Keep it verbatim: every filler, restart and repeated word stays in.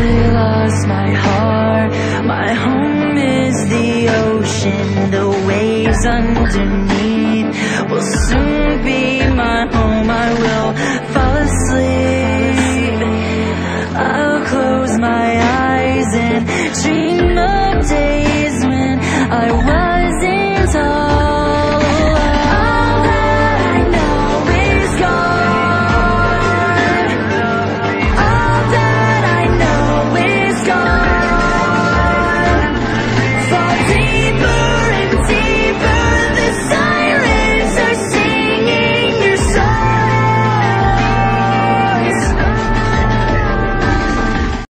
I lost my heart. My home is the ocean. The waves underneath will soon be